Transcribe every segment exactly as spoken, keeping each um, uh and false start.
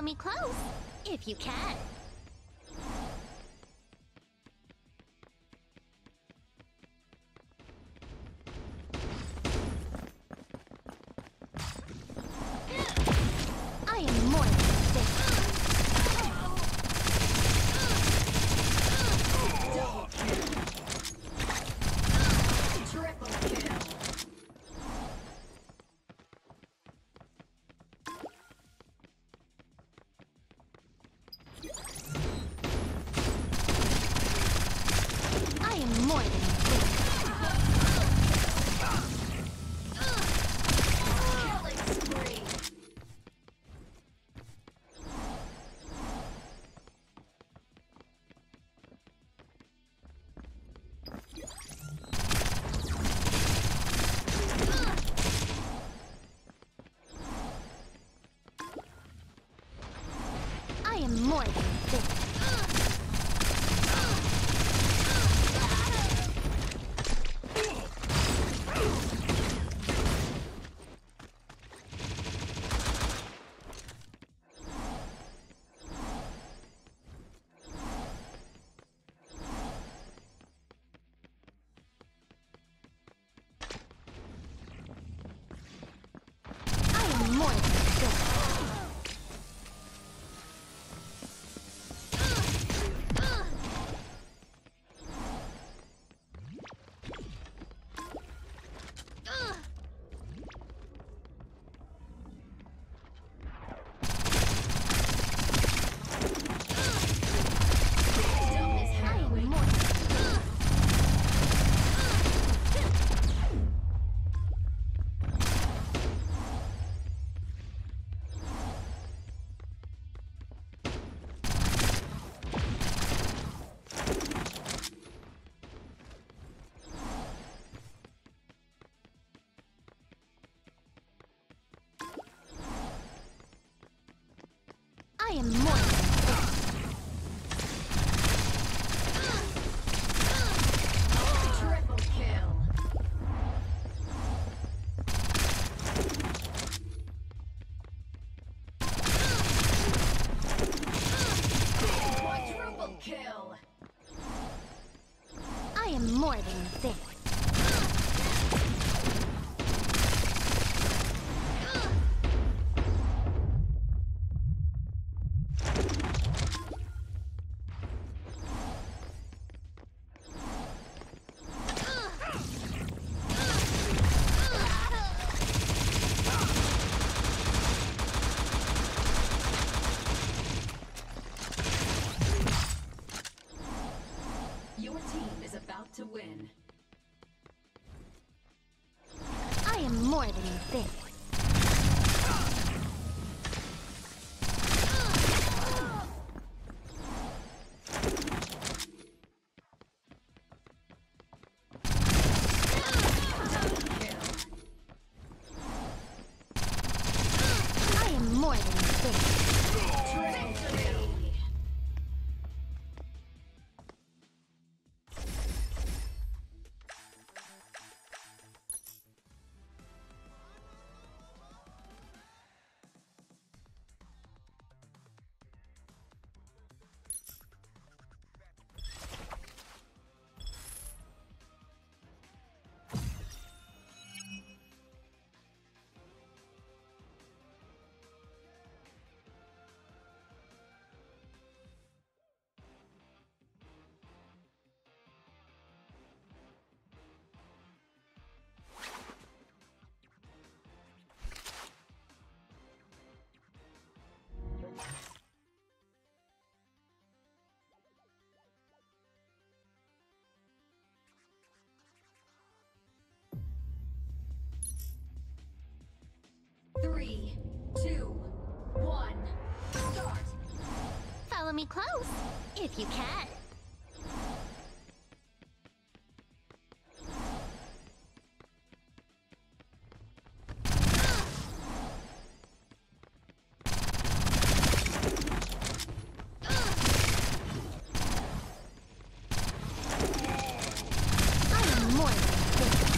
me close, if you can. I am more than this. Double kill. Triple kill. I am more than this. Killing spree. I am more than this. I am more than this. I am more than I am more than this. Triple kill. Quadruple kill. I am more than this. Your team is about to win. I am more than this. Double kill. I am more than this. Victory. Three, two, one, start. Follow me close, if you can. I am more than this.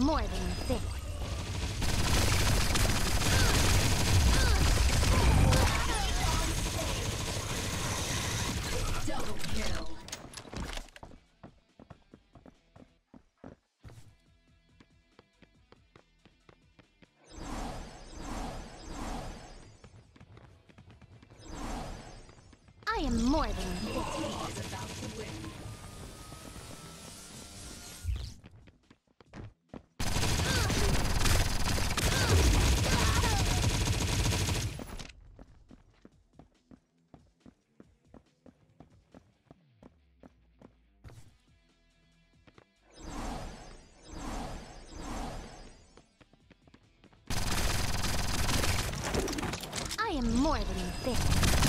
more than you think. Double kill. I am more than you Your think. team is about to win. I am more than you think.